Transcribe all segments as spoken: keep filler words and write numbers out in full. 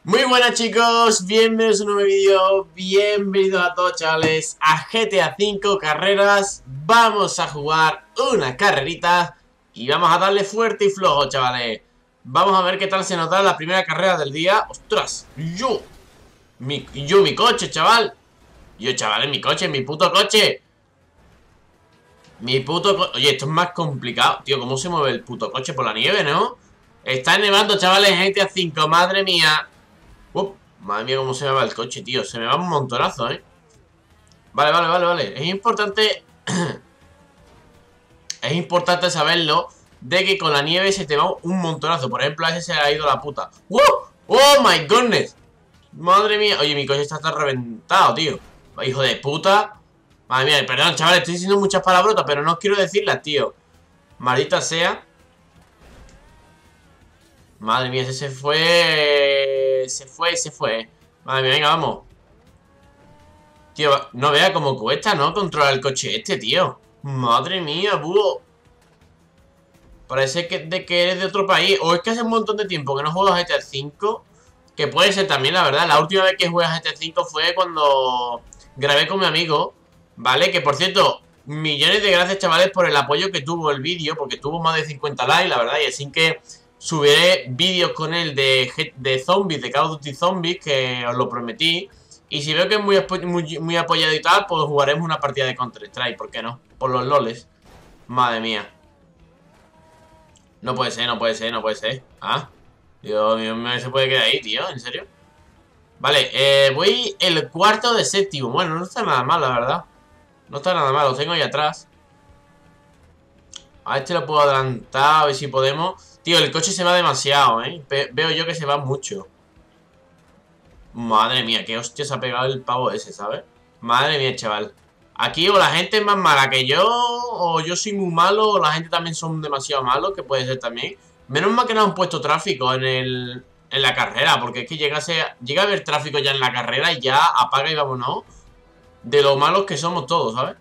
Muy buenas chicos, bienvenidos a un nuevo vídeo, bienvenidos a todos chavales a G T A cinco Carreras. Vamos a jugar una carrerita y vamos a darle fuerte y flojo chavales. Vamos a ver qué tal se nos da la primera carrera del día. ¡Ostras! ¡Yo! Mi, yo, mi coche, chaval. Yo, chavales, mi coche, mi puto coche. Mi puto coche. Oye, esto es más complicado. Tío, ¿cómo se mueve el puto coche por la nieve, no? Está nevando, chavales, en G T A cinco, madre mía. Uf, madre mía, cómo se me va el coche, tío. Se me va un montonazo, ¿eh? Vale, vale, vale, vale. Es importante... es importante saberlo, de que con la nieve se te va un montonazo. Por ejemplo, a ese se le ha ido la puta. ¡Wow! ¡Oh, my goodness! Madre mía. Oye, mi coche está tan reventado, tío. Hijo de puta. Madre mía, perdón, chavales, estoy diciendo muchas palabrotas, pero no quiero decirlas, tío. Maldita sea. Madre mía, ese se fue... Se fue, se fue. Madre mía, venga, vamos. Tío, no vea cómo cuesta, ¿no? Controlar el coche este, tío. Madre mía, búho. Parece que, de que eres de otro país. O es que hace un montón de tiempo que no juego a G T A cinco. Que puede ser también, la verdad. La última vez que jugué a G T A cinco fue cuando grabé con mi amigo, ¿vale? Que por cierto, millones de gracias, chavales, por el apoyo que tuvo el vídeo. Porque tuvo más de cincuenta likes, la verdad. Y así que subiré vídeos con él de, de zombies, de Call of Duty Zombies, que os lo prometí. Y si veo que es muy, muy, muy apoyado y tal, pues jugaremos una partida de Counter-Strike, ¿por qué no? Por los loles. Madre mía. No puede ser, no puede ser, no puede ser. Ah, Dios mío, se puede quedar ahí, tío, ¿en serio? Vale, eh, voy el cuarto de séptimo. Bueno, no está nada mal, la verdad. No está nada mal, lo tengo ahí atrás. A este lo puedo adelantar, a ver si podemos. Tío, el coche se va demasiado, ¿eh? Pe- veo yo que se va mucho. Madre mía, qué hostia se ha pegado el pavo ese, ¿sabes? Madre mía, chaval. Aquí o la gente es más mala que yo, o yo soy muy malo, o la gente también son demasiado malos, que puede ser también. Menos mal que no han puesto tráfico en el en la carrera, porque es que llegase, llega a haber tráfico ya en la carrera y ya apaga y vámonos. De lo malos que somos todos, ¿sabes?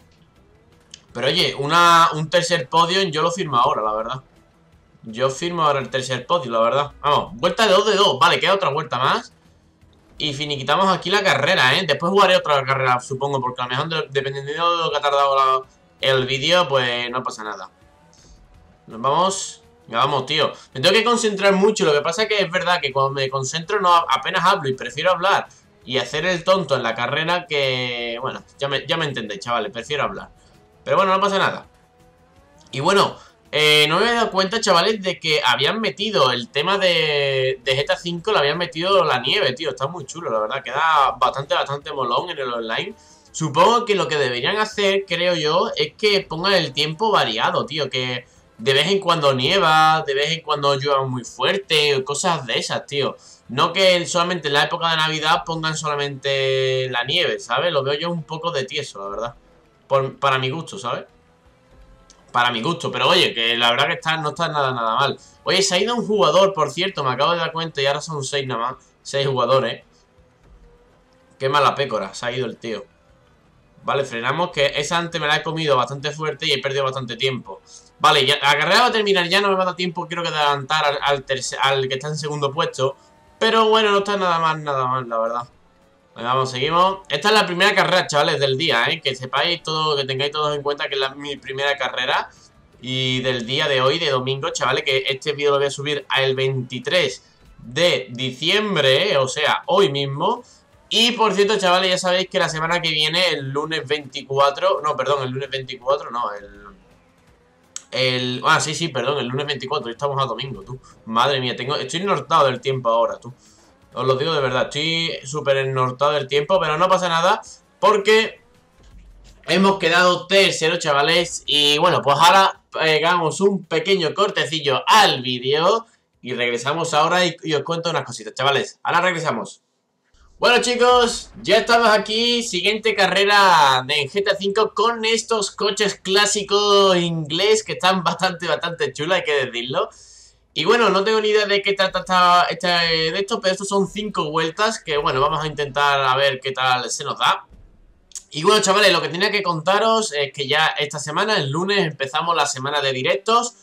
Pero oye, una, un tercer podio yo lo firmo ahora, la verdad. Yo firmo ahora el tercer podio, la verdad. Vamos, vuelta de dos de dos, vale, queda otra vuelta más. Y finiquitamos aquí la carrera, ¿eh? Después jugaré otra carrera, supongo, porque a lo mejor de- dependiendo de lo que ha tardado la- el vídeo, pues no pasa nada. Nos vamos. Ya vamos, tío. Me tengo que concentrar mucho. Lo que pasa es que es verdad que cuando me concentro no apenas hablo y prefiero hablar y hacer el tonto en la carrera que... Bueno, ya me, ya me entendéis, chavales. Prefiero hablar. Pero bueno, no pasa nada. Y bueno, eh, no me había dado cuenta, chavales, de que habían metido el tema de, de G T A cinco, le habían metido la nieve, tío. Está muy chulo, la verdad. Queda bastante, bastante molón en el online. Supongo que lo que deberían hacer, creo yo, es que pongan el tiempo variado, tío. Que de vez en cuando nieva, de vez en cuando llueva muy fuerte, cosas de esas, tío. No que solamente en la época de Navidad pongan solamente la nieve, ¿sabes? Lo veo yo un poco de tieso, la verdad. Por, para mi gusto, ¿sabes? Para mi gusto, pero oye, que la verdad que está, no está nada, nada mal. Oye, se ha ido un jugador, por cierto, me acabo de dar cuenta y ahora son seis nada más. Seis jugadores. Qué mala pécora, se ha ido el tío. Vale, frenamos, que esa antes me la he comido bastante fuerte y he perdido bastante tiempo. Vale, ya, la carrera va a terminar ya, no me va a dar tiempo, quiero que adelantar al, al, tercer, al que está en segundo puesto. Pero bueno, no está nada mal, nada mal, la verdad. Venga, vamos, seguimos. Esta es la primera carrera, chavales, del día, ¿eh? Que sepáis todo, que tengáis todos en cuenta que es la, mi primera carrera. Y del día de hoy, de domingo, chavales, que este vídeo lo voy a subir al veintitrés de diciembre, o sea, hoy mismo. Y por cierto, chavales, ya sabéis que la semana que viene, el lunes veinticuatro, no, perdón, el lunes veinticuatro, no, el... el ah, sí, sí, perdón, el lunes veinticuatro, hoy estamos a domingo, tú. Madre mía, tengo, estoy nortado del tiempo ahora, tú. Os lo digo de verdad, estoy súper ennortado del tiempo, pero no pasa nada, porque hemos quedado tercero, chavales. Y bueno, pues ahora pegamos un pequeño cortecillo al vídeo y regresamos ahora y, y os cuento unas cositas, chavales. Ahora regresamos. Bueno, chicos, ya estamos aquí. Siguiente carrera de G T A cinco con estos coches clásicos inglés que están bastante, bastante chulos, hay que decirlo. Y bueno, no tengo ni idea de qué trata esta, esta, de esto, pero estos son cinco vueltas que bueno, vamos a intentar a ver qué tal se nos da. Y bueno, chavales, lo que tenía que contaros es que ya esta semana, el lunes, empezamos la semana de directos.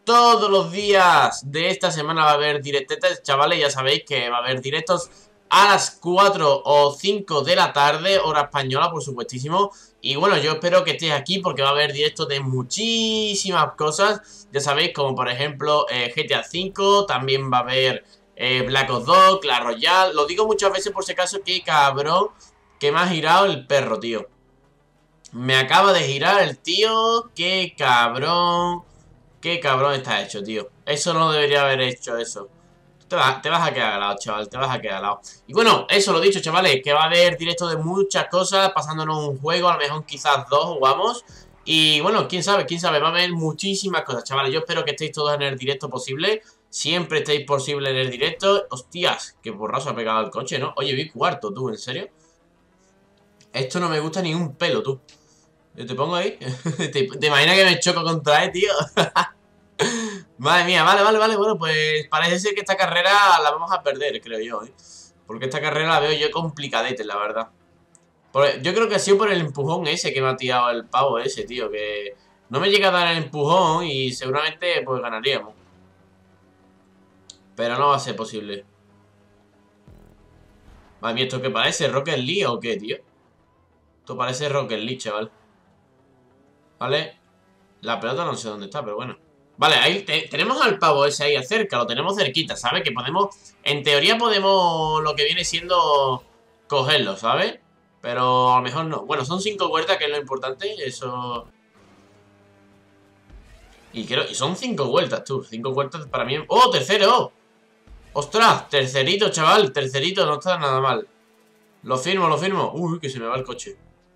todos los días de esta semana va a haber directetas, chavales. Ya sabéis que va a haber directos a las cuatro o cinco de la tarde, hora española, por supuestísimo. Y bueno, yo espero que estéis aquí porque va a haber directos de muchísimas cosas. Ya sabéis, como por ejemplo eh, G T A cinco, también va a haber eh, Black Ops dos, Clash Royale. Lo digo muchas veces por si acaso, que cabrón que me ha girado el perro, tío. Me acaba de girar el tío. Qué cabrón. Qué cabrón está hecho, tío. Eso no debería haber hecho eso. Te vas, te vas a quedar al lado, chaval. Te vas a quedar al lado. Y bueno, eso lo dicho, chavales. Que va a haber directo de muchas cosas. Pasándonos un juego. A lo mejor quizás dos jugamos. Y bueno, quién sabe, quién sabe. Va a haber muchísimas cosas, chavales. Yo espero que estéis todos en el directo posible. Siempre estéis posible en el directo. Hostias, qué borrazo ha pegado el coche, ¿no? Oye, vi cuarto, tú, ¿en serio? Esto no me gusta ni un pelo, tú. Yo te pongo ahí. ¿Te, te imaginas que me choco contra él, tío? Madre mía, vale, vale, vale. Bueno, pues parece ser que esta carrera la vamos a perder, creo yo, ¿eh? Porque esta carrera la veo yo complicadete, la verdad. Por- yo creo que ha sido por el empujón ese que me ha tirado el pavo ese, tío. Que no me llega a dar el empujón y seguramente pues ganaríamos. Pero no va a ser posible. Madre mía, ¿esto qué parece? ¿Rocket League o qué, tío? Esto parece Rocket League, chaval. ¿Vale? La pelota no sé dónde está, pero bueno. Vale, ahí te- tenemos al pavo ese ahí cerca, lo tenemos cerquita, ¿sabes? Que podemos, en teoría podemos, lo que viene siendo, cogerlo, ¿sabes? Pero a lo mejor no. Bueno, son cinco vueltas, que es lo importante, eso. Y creo, y son cinco vueltas, tú. Cinco vueltas para mí. ¡Oh, tercero! ¡Ostras! Tercerito, chaval, tercerito, no está nada mal. Lo firmo, lo firmo. Uy, que se me va el coche.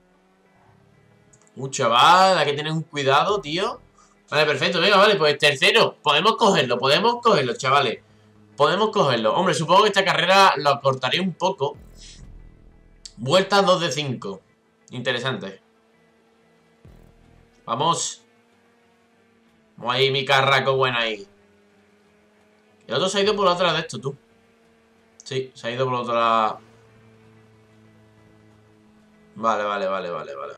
Uh, chaval, hay que tener un cuidado, tío. Vale, perfecto, venga, vale, pues tercero. Podemos cogerlo, podemos cogerlo, chavales. Podemos cogerlo. Hombre, supongo que esta carrera lo cortaré un poco. Vuelta dos de cinco. Interesante. Vamos. Vamos ahí, mi carraco buena ahí. El otro se ha ido por la otra de esto, tú. Sí, se ha ido por la otra. Vale, vale, vale, vale, vale.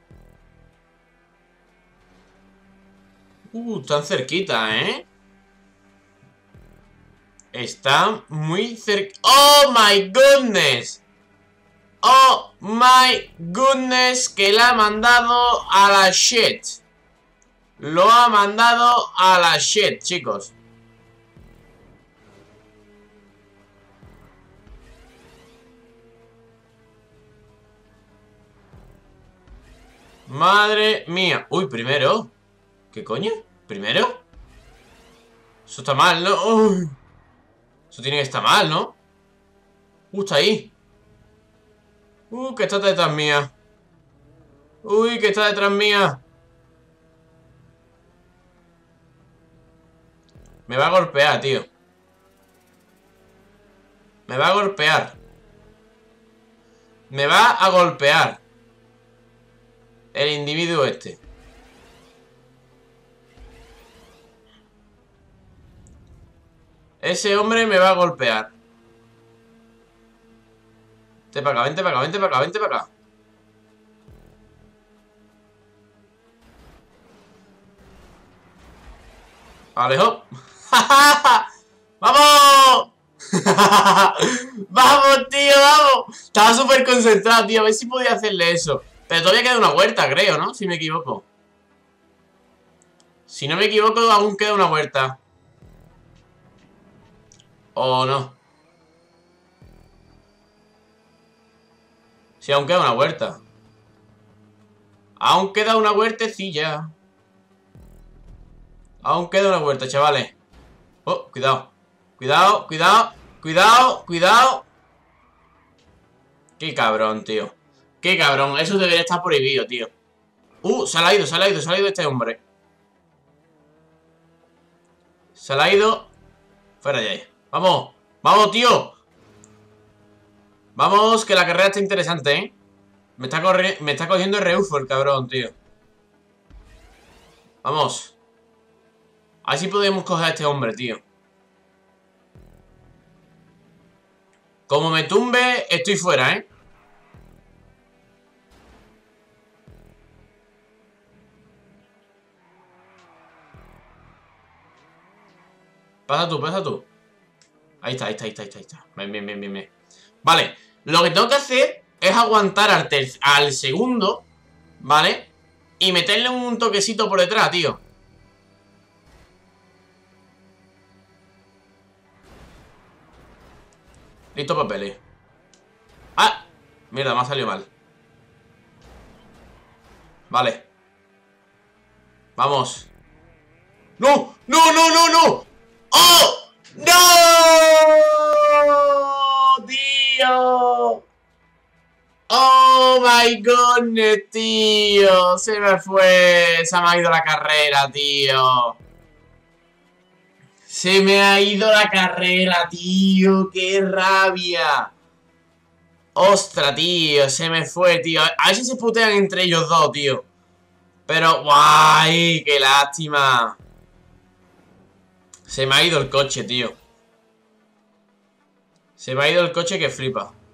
Uh, están cerquita, ¿eh? Están muy cerca. ¡Oh, my goodness! ¡Oh, my goodness! Que la ha mandado a la shit. Lo ha mandado a la shit, chicos. Madre mía. Uy, primero. ¿Qué coño? ¿Primero? Eso está mal, ¿no? Uy. Eso tiene que estar mal, ¿no? Uh, está ahí. Uh, que está detrás mía. Uy, que está detrás mía. Me va a golpear, tío. Me va a golpear. Me va a golpear el individuo este. Ese hombre me va a golpear. Vente para acá, vente para acá, vente para acá, vente para acá. Alejo. ¡Vamos! ¡Vamos, tío, vamos! Estaba súper concentrado, tío. A ver si podía hacerle eso. Pero todavía queda una vuelta, creo, ¿no? Si me equivoco. Si no me equivoco, aún queda una vuelta. ¿O no? Si aún queda una vuelta. Aún queda una vueltecilla. Aún queda una vuelta, chavales. Oh, cuidado. Cuidado, cuidado. Cuidado, cuidado. Qué cabrón, tío. Qué cabrón. Eso debería estar prohibido, tío. Uh, se ha ido, se ha ido, se ha ido este hombre. Se ha ido. Fuera de ahí. Vamos. Vamos, tío. Vamos, que la carrera está interesante, ¿eh? Me está, corri me está cogiendo el reufo el cabrón, tío. Vamos. A ver si podemos coger a este hombre, tío. Como me tumbe, estoy fuera, ¿eh? Pasa tú, pasa tú. Ahí está, ahí está, ahí está, ahí está, ahí está. Bien, bien, bien, bien, bien. Vale, lo que tengo que hacer es aguantar al, al segundo, ¿vale? Y meterle un toquecito por detrás, tío. Listo, papeles. ¡Ah! Mierda, me ha salido mal. Vale. Vamos. ¡No! ¡No, no, no, no! ¡Oh! ¡No! ¡Tío! ¡Oh, my goodness, tío! Se me fue. Se me ha ido la carrera, tío. Se me ha ido la carrera, tío. ¡Qué rabia! ¡Ostras, tío! Se me fue, tío. A ver si se putean entre ellos dos, tío. Pero, guay, qué lástima. Se me ha ido el coche, tío. Se me ha ido el coche que flipa.